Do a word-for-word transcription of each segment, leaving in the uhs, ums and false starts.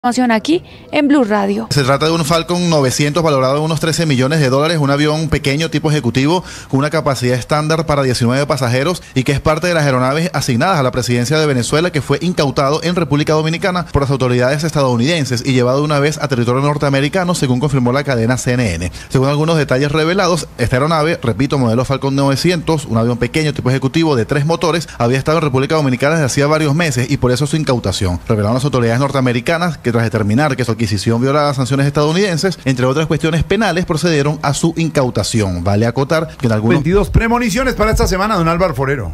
Aquí en Blue Radio. Se trata de un Falcon novecientos valorado en unos trece millones de dólares, un avión pequeño tipo ejecutivo con una capacidad estándar para diecinueve pasajeros y que es parte de las aeronaves asignadas a la presidencia de Venezuela, que fue incautado en República Dominicana por las autoridades estadounidenses y llevado una vez a territorio norteamericano, según confirmó la cadena C N N. Según algunos detalles revelados, esta aeronave, repito, modelo Falcon novecientos, un avión pequeño tipo ejecutivo de tres motores, había estado en República Dominicana desde hacía varios meses y por eso su incautación. Revelaron las autoridades norteamericanas que tras determinar que su adquisición violaba sanciones estadounidenses, entre otras cuestiones penales, procedieron a su incautación. Vale acotar que en algunos... veintidós premoniciones para esta semana, don Álvaro Forero.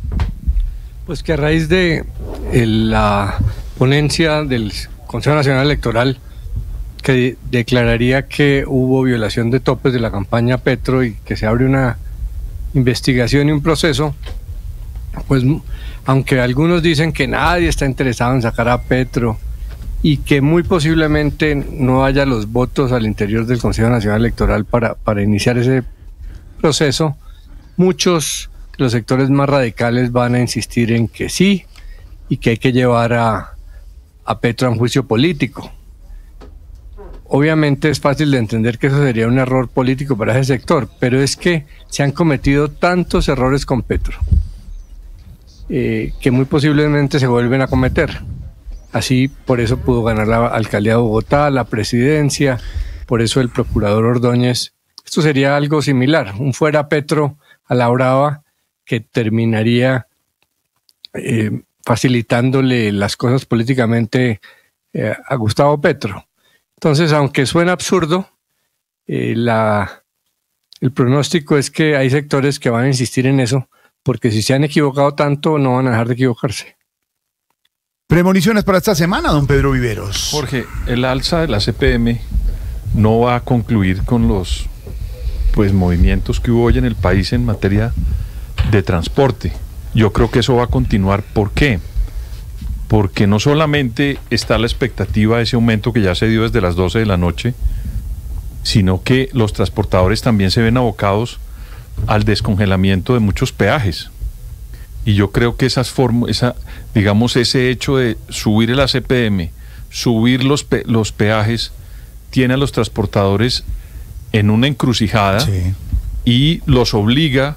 Pues que a raíz de el, la ponencia del Consejo Nacional Electoral que declararía que hubo violación de topes de la campaña Petro y que se abre una investigación y un proceso, pues aunque algunos dicen que nadie está interesado en sacar a Petro y que muy posiblemente no haya los votos al interior del Consejo Nacional Electoral para, para iniciar ese proceso, muchos de los sectores más radicales van a insistir en que sí y que hay que llevar a, a Petro a un juicio político. Obviamente es fácil de entender que eso sería un error político para ese sector, pero es que se han cometido tantos errores con Petro eh, que muy posiblemente se vuelven a cometer. Así, por eso pudo ganar la alcaldía de Bogotá, la presidencia, por eso el procurador Ordóñez. Esto sería algo similar, un fuera Petro a la brava que terminaría eh, facilitándole las cosas políticamente eh, a Gustavo Petro. Entonces, aunque suena absurdo, eh, la, el pronóstico es que hay sectores que van a insistir en eso, porque si se han equivocado tanto, no van a dejar de equivocarse. Premoniciones para esta semana, don Pedro Viveros. Jorge, el alza de la C P M no va a concluir con los pues movimientos que hubo hoy en el país en materia de transporte. Yo creo que eso va a continuar. ¿Por qué? Porque no solamente está la expectativa de ese aumento que ya se dio desde las doce de la noche, sino que los transportadores también se ven abocados al descongelamiento de muchos peajes. Y yo creo que esas formas, esa, digamos, ese hecho de subir el A C P M, subir los, pe los peajes, tiene a los transportadores en una encrucijada, sí, y los obliga,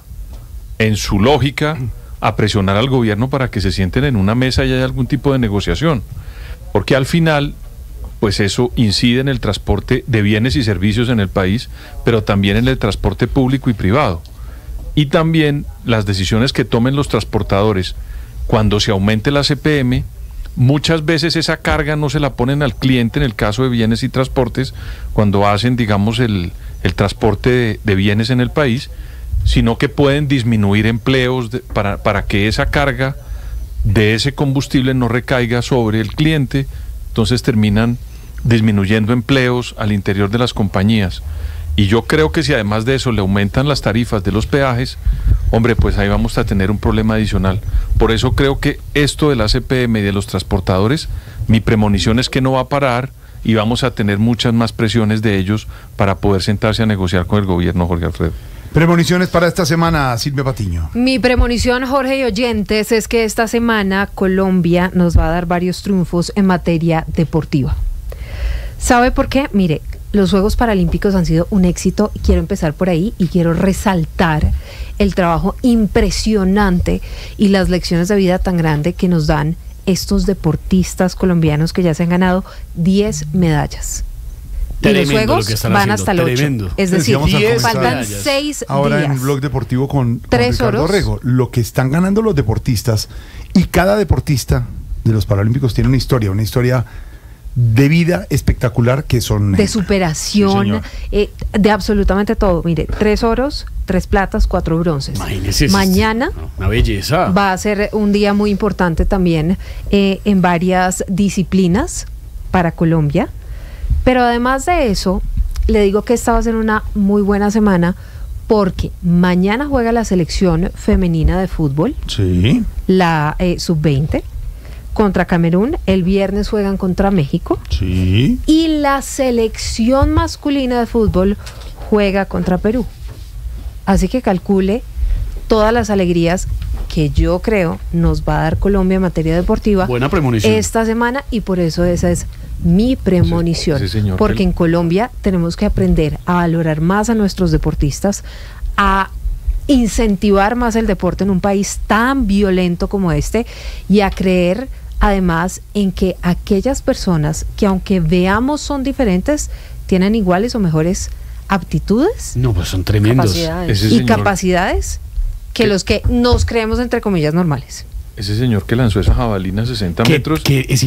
en su lógica, a presionar al gobierno para que se sienten en una mesa y haya algún tipo de negociación. Porque al final, pues eso incide en el transporte de bienes y servicios en el país, pero también en el transporte público y privado. Y también las decisiones que tomen los transportadores cuando se aumente la C P M, muchas veces esa carga no se la ponen al cliente en el caso de bienes y transportes, cuando hacen, digamos, el, el transporte de, de bienes en el país, sino que pueden disminuir empleos de, para, para que esa carga de ese combustible no recaiga sobre el cliente. Entonces terminan disminuyendo empleos al interior de las compañías. Y yo creo que si además de eso le aumentan las tarifas de los peajes, hombre, pues ahí vamos a tener un problema adicional. Por eso creo que esto de la C P M y de los transportadores, mi premonición es que no va a parar y vamos a tener muchas más presiones de ellos para poder sentarse a negociar con el gobierno, Jorge Alfredo. Premoniciones para esta semana, Silvia Patiño. Mi premonición, Jorge y oyentes, es que esta semana Colombia nos va a dar varios triunfos en materia deportiva. ¿Sabe por qué? Mire, los Juegos Paralímpicos han sido un éxito y quiero empezar por ahí y quiero resaltar el trabajo impresionante y las lecciones de vida tan grande que nos dan estos deportistas colombianos que ya se han ganado diez medallas. Y los Juegos van hasta el ocho. Es decir, faltan seis días. Ahora en el Blog Deportivo con, con Tres Ricardo oros. Rego, lo que están ganando los deportistas, y cada deportista de los Paralímpicos tiene una historia, una historia de vida espectacular, que son de superación, sí, eh, de absolutamente todo. Mire, tres oros, tres platas, cuatro bronces. Imagínese, mañana es una belleza. Va a ser un día muy importante también eh, en varias disciplinas para Colombia. Pero además de eso, le digo que esta va a ser una muy buena semana porque mañana juega la selección femenina de fútbol, sí, la eh, sub veinte, contra Camerún. El viernes juegan contra México, sí, y la selección masculina de fútbol juega contra Perú. Así que calcule todas las alegrías que yo creo nos va a dar Colombia en materia deportiva. Buena premonición. Esta semana, y por eso esa es mi premonición. Ese- ese señor porque que- en Colombia tenemos que aprender a valorar más a nuestros deportistas, a incentivar más el deporte en un país tan violento como este y a creer además en que aquellas personas que aunque veamos son diferentes, tienen iguales o mejores aptitudes, No, pues son tremendos. capacidades Ese y señor- capacidades que que- los que nos creemos entre comillas normales. Ese señor que lanzó esa jabalina a sesenta Que, metros. que es